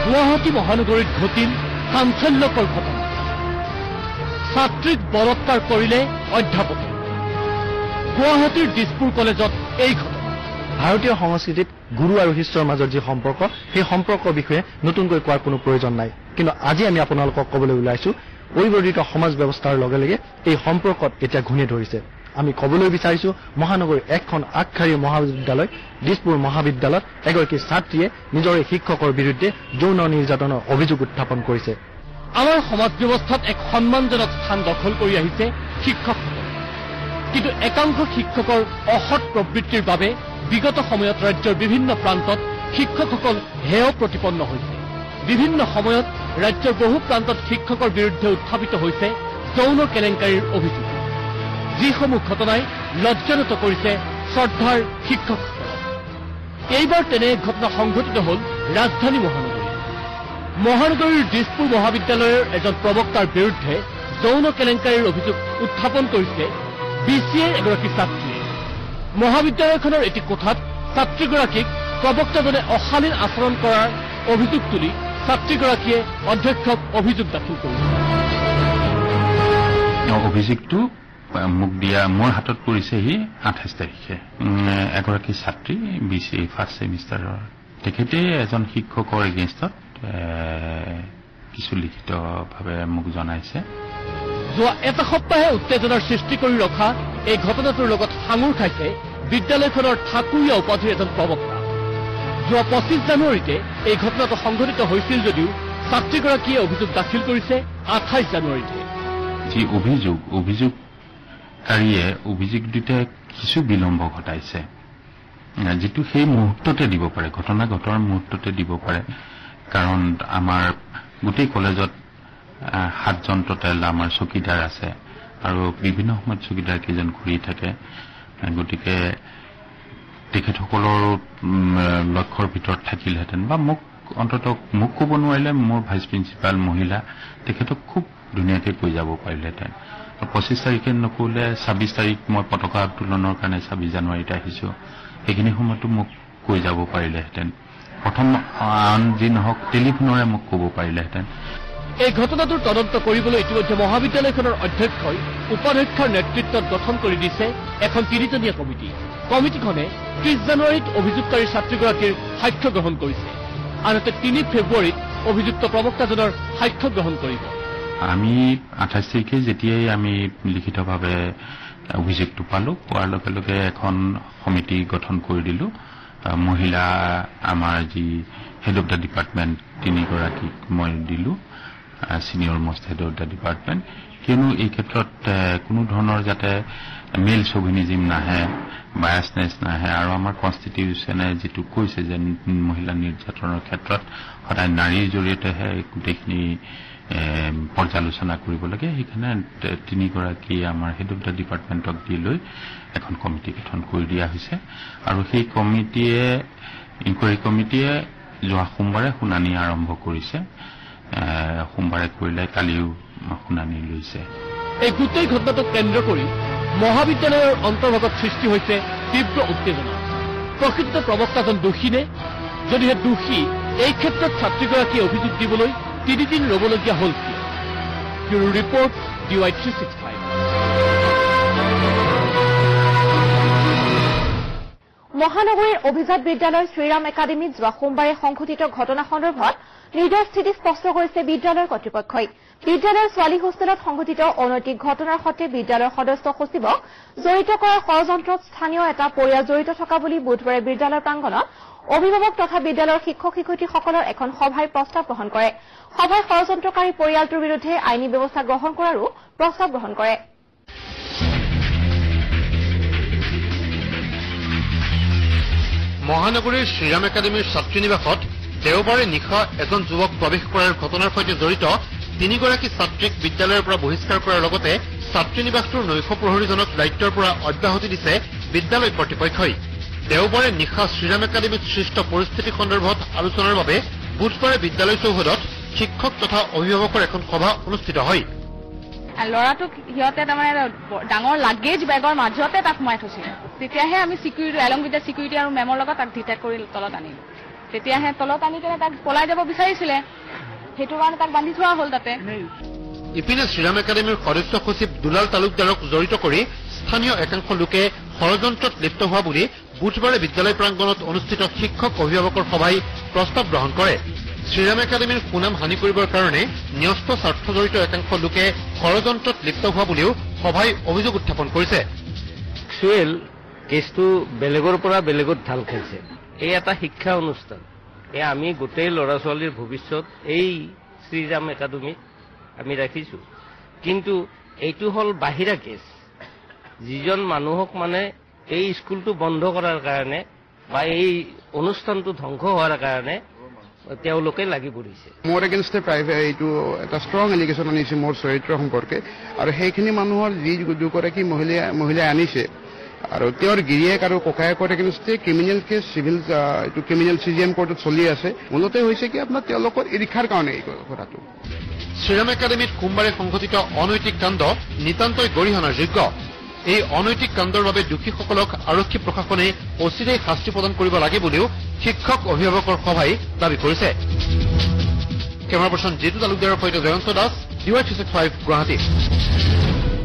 গুৱাহাটী মহানগৰীত ঘটিল চাঞ্চল্যকৰ ঘটনা। ছাত্ৰীক বলৎকাৰ কৰিলে অধ্যাপকে। গুৱাহাটীৰ দিছপুৰ কলেজত এই ঘটনা। ভাৰতীয় সংস্কৃতিত গুৰু আৰু শিষ্যৰ মাজত যি সম্পৰ্ক, সেই সম্পৰ্কৰ বিষয়ে নতুনকৈ কোৱাৰ কোনো প্ৰয়োজন নাই। কিন্তু আজি আমি আপোনালোকক ক'বলৈ ওলাইছো, পৰিৱৰ্তিত সমাজ ব্যৱস্থাৰ লগে লগে এই সম্পৰ্কত এতিয়া ঘূণে ধৰিছে। আমি ক'বলৈ বিচাৰিছো, মহানগৰীৰ এখন আগশাৰীৰ মহাবিদ্যালয় দিছপুৰ মহাবিদ্যালয়ত এগৰাকী ছাত্ৰীয়ে নিজৰে শিক্ষকৰ বিৰুদ্ধে যৌন নিৰ্যাতনৰ অভিযোগ উত্থাপন কৰিছে। আমাৰ সমাজ ব্যৱস্থাত এক সন্মানজনক স্থান দখল কৰি আহিছে শিক্ষকসকল। কিন্তু একাংশ শিক্ষকৰ অসৎ প্ৰবৃত্তিৰ বাবে বিগত সময়ত ৰাজ্যৰ বিভিন্ন প্ৰান্তত শিক্ষকসকল হেয় প্ৰতিপন্ন হৈছে। বিভিন্ন সময়ত ৰাজ্যৰ বহু প্ৰান্তত শিক্ষকৰ বিৰুদ্ধে উত্থাপিত হৈছে যৌন কেলেংকাৰীৰ অভিযোগ, যিসমূহ ঘটনাই লজ্জানত কৰিছে শ্ৰদ্ধাৰ শিক্ষকসকলক। এইবাৰ তেনে এক ঘটনা সংঘটিত হ'ল ৰাজধানী মহানগৰীত। মহানগৰীৰ দিছপুৰ মহাবিদ্যালয়ৰ এজন প্ৰবক্তাৰ বিৰুদ্ধে যৌন কেলেংকাৰীৰ অভিযোগ উত্থাপন কৰিছে BCAৰ এগৰাকী ছাত্ৰীয়ে। মহাবিদ্যালয়খনৰ এটি কোঠাত ছাত্ৰীগৰাকীক প্ৰবক্তাজনে অশালীন আচৰণ কৰাৰ অভিযোগ তুলি ছাত্ৰীগৰাকীয়ে অধ্যক্ষক অভিযোগ দাখিল কৰিছে। অভিযোগটো মোক দিয়া মোৰ হাতত পৰিছেহি 28 তাৰিখে। এগৰাকী ছাত্ৰী BCA ফাৰ্ষ্ট ছেমিষ্টাৰৰ, তেখেতে এজন শিক্ষকৰ এগেইনষ্টত কিছু লিখিতভাৱে মোক জনাইছে। যোৱা এটা সপ্তাহে উত্তেজনাৰ সৃষ্টি কৰি ৰখা এই ঘটনাটোৰ লগত সাঙুৰ খাইছে বিদ্যালয়খনৰ ঠাকুৰীয়া উপাধিৰ এজন প্ৰবক্তা। যোৱা 25 জানুৱাৰীতে এই ঘটনাটো সংঘটিত হৈছিল যদিও ছাত্ৰীগৰাকীয়ে অভিযোগ দাখিল কৰিছে 28 জানুৱাৰীতে। যি অভিযোগকাৰীয়ে অভিযোগ দিওঁতে কিছু বিলম্ব ঘটাইছে, যিটো সেই মুহূৰ্ততে দিব পাৰে, ঘটনা ঘটাৰ মুহূৰ্ততে দিব পাৰে। কাৰণ আমাৰ গোটেই কলেজত 7জন টোটেল আমাৰ চকীদাৰ আছে আৰু বিভিন্ন সময়ত চকীদাৰ কেইজন ঘূৰি থাকে। গতিকে তেখেতসকলৰ লক্ষ্যৰ ভিতৰত থাকিলহেঁতেন বা মোক ক'ব নোৱাৰিলে মোৰ ভাইচ প্ৰিন্সিপাল মহিলা তেখেতক খুব ধুনীয়াকৈ কৈ যাব পাৰিলেহেঁতেন। 25 তাৰিখে নকৰিলে 26 তাৰিখ মই পতাকা উত্তোলনৰ কাৰণে 26 জানুৱাৰীত আহিছো, সেইখিনি সময়তো মোক কৈ যাব পাৰিলেহেঁতেন। প্ৰথম আন যি নহওক টেলিফোনেৰে মোক ক'ব পাৰিলেহেঁতেন। এই ঘটনাটোৰ তদন্ত কৰিবলৈ ইতিমধ্যে মহাবিদ্যালয়খনৰ অধ্যক্ষই উপাধ্যক্ষৰ নেতৃত্বত গঠন কৰি দিছে এখন 3জনীয়া কমিটি। কমিটিখনে 30 জানুৱাৰীত অভিযুক্তকাৰী ছাত্ৰীগৰাকীৰ সাক্ষ্য গ্ৰহণ কৰিছে, আনহাতে 3 ফেব্ৰুৱাৰীত অভিযুক্ত প্ৰবক্তাজনৰ সাক্ষ্য গ্ৰহণ কৰিব। আমি 28 তাৰিখে যেতিয়াই আমি লিখিতভাৱে অভিযোগটো পালো, পোৱাৰ লগে লগে এখন সমিতি গঠন কৰি দিলো। মহিলা আমাৰ যি হেড অফ দ্য ডিপাৰ্টমেণ্ট 3 গৰাকীক মই দিলো, senior most head of the department. কিয়নো এই ক্ষেত্ৰত কোনো ধৰণৰ যাতে মেল চভিনিজিম নাহে, বায়াছনেছ নাহে, আৰু আমাৰ কনষ্টিটিউশ্যনে যিটো কৈছে যে মহিলা নিৰ্যাতনৰ ক্ষেত্ৰত সদায় নাৰীৰ জৰিয়তেহে গোটেইখিনি পৰ্যালোচনা কৰিব লাগে, সেইকাৰণে 3 গৰাকী আমাৰ হেড অফ দ্য ডিপাৰ্টমেণ্টক দি লৈ এখন কমিটি গঠন কৰি দিয়া হৈছে। আৰু সেই ইনকুৱাৰী কমিটিয়ে যোৱা সোমবাৰে শুনানি আৰম্ভ কৰিছে। সোমবাৰে কৰিলে কালিও শুনানি লৈছে। এই গোটেই ঘটনাটোক কেন্দ্ৰ কৰি মহাবিদ্যালয়ৰ অন্তৰ্ভাগত সৃষ্টি হৈছে তীব্ৰ উত্তেজনা। প্ৰকৃত প্ৰবক্তাজন দোষী নে? যদিহে দোষী, এই ক্ষেত্ৰত ছাত্ৰীগৰাকীয়ে অভিযোগ দিবলৈ 3 দিন ৰ'বলগীয়া হ'ল কিয়? Bureau report DY 365। মহানগৰীৰ অভিজাত বিদ্যালয় শ্ৰীৰাম একাডেমীত যোৱা সোমবাৰে সংঘটিত ঘটনা সন্দৰ্ভত নিজৰ স্থিতি স্পষ্ট কৰিছে বিদ্যালয়ৰ কৰ্তৃপক্ষই। বিদ্যালয়ৰ ছোৱালী হোষ্টেলত সংঘটিত অনৈতিক ঘটনাৰ সৈতে বিদ্যালয়ৰ সদস্য সচিবক জড়িত কৰাৰ ষড়যন্ত্ৰত স্থানীয় এটা পৰিয়াল জড়িত থকা বুলি বুধবাৰে বিদ্যালয়ৰ প্ৰাংগণত অভিভাৱক তথা বিদ্যালয়ৰ শিক্ষক-শিক্ষয়িত্ৰীসকলৰ এখন সভাই প্ৰস্তাৱ গ্ৰহণ কৰে। সভাই ষড়যন্ত্ৰকাৰী পৰিয়ালটোৰ বিৰুদ্ধে আইনী ব্যৱস্থা গ্ৰহণ কৰাৰো প্ৰস্তাৱ গ্ৰহণ কৰে। মহানগৰীৰ শ্ৰীৰাম একাডেমীৰ ছাত্ৰীনিবাসত দেওবাৰে নিশা এজন যুৱক প্ৰৱেশ কৰাৰ ঘটনাৰ সৈতে জড়িত 3 গৰাকী ছাত্ৰীক বিদ্যালয়ৰ পৰা বহিষ্কাৰ কৰাৰ লগতে ছাত্ৰীনিবাসটোৰ নৈশ প্ৰহৰীজনক দায়িত্বৰ পৰা অব্যাহতি দিছে বিদ্যালয় কৰ্তৃপক্ষই। দেওবাৰে নিশা শ্ৰীৰাম একাডেমীত সৃষ্ট পৰিস্থিতি সন্দৰ্ভত আলোচনাৰ বাবে বুধবাৰে বিদ্যালয় চৌহদত শিক্ষক তথা অভিভাৱকৰ এখন সভা অনুষ্ঠিত হয়। ল'ৰাটোক সিহঁতে তাৰমানে ডাঙৰ লাগেজ বেগৰ মাজতে তাক সোমাই থৈছিল। তেতিয়াহে আমি security along with the security আৰু মেমৰ লগত তাক ডিটেক্ট কৰি তলত আনিলো। তেতিয়াহে তলত আনি কেনে তাক পলাই যাব বিচাৰিছিলে, সেইটো কাৰণে তাক বান্ধি থোৱা হ'ল তাতে। ইপিনে শ্ৰীৰাম একাডেমীৰ সদস্য সচিব দুলাল তালুকদাৰক জড়িত কৰি স্থানীয় একাংশ লোকে ষড়যন্ত্ৰত লিপ্ত হোৱা বুলি বুধবাৰে বিদ্যালয় প্ৰাংগণত অনুষ্ঠিত শিক্ষক অভিভাৱকৰ সভাই প্ৰস্তাৱ গ্ৰহণ কৰে। শ্ৰীৰাম একাডেমীৰ সুনাম হানি কৰিবৰ কাৰণে ন্যস্ত স্বাৰ্থজড়িত একাংশ লোকে ষড়যন্ত্ৰত লিপ্ত হোৱা বুলিও সভাই অভিযোগ উত্থাপন কৰিছে। একচুৱেল কেছটো বেলেগৰ পৰা বেলেগত ঢাল খাইছে। এই এটা শিক্ষা অনুষ্ঠান, আমি গোটেই ল'ৰা ছোৱালীৰ ভৱিষ্যত এই শ্ৰীৰাম একাডেমীত আমি ৰাখিছো, কিন্তু এইটো হ'ল বাহিৰা কেছ। যিজন মানুহক মানে এই স্কুলটো বন্ধ কৰাৰ কাৰণে বা এই অনুষ্ঠানটো ধ্বংস হোৱাৰ কাৰণে তেওঁলোকে লাগি পৰিছে। মোৰ এগেইনষ্টে প্ৰাইভেট এইটো এটা ষ্ট্ৰং এলিগেশ্যন আনিছে মোৰ চৰিত্ৰ সম্পৰ্কে, আৰু সেইখিনি মানুহৰ যি দুগৰাকী মহিলাই আনিছে আৰু তেওঁৰ গিৰিয়েক আৰু ককায়েকৰ এগেইনষ্টে ক্ৰিমিনেল কেছ চিভিল এইটো ক্ৰিমিনেল CGM কোৰ্টত চলি আছে। মূলতে হৈছে কি আপোনাৰ তেওঁলোকৰ ঈৰ্ষাৰ কাৰণে এই কথাটো। শ্ৰীৰাম একাডেমীত সোমবাৰে সংঘটিত অনৈতিক কাণ্ড নিতান্তই গৰিহণাৰ যোগ্য। এই অনৈতিক কাণ্ডৰ বাবে দোষীসকলক আৰক্ষী প্ৰশাসনে অচিৰেই শাস্তি প্ৰদান কৰিব লাগে বুলিও শিক্ষক অভিভাৱকৰ সভাই দাবী কৰিছে। কেমেৰা পাৰ্চন জিতু তালুকদাৰৰ সৈতে জয়ন্ত দাস, DY365 গুৱাহাটী।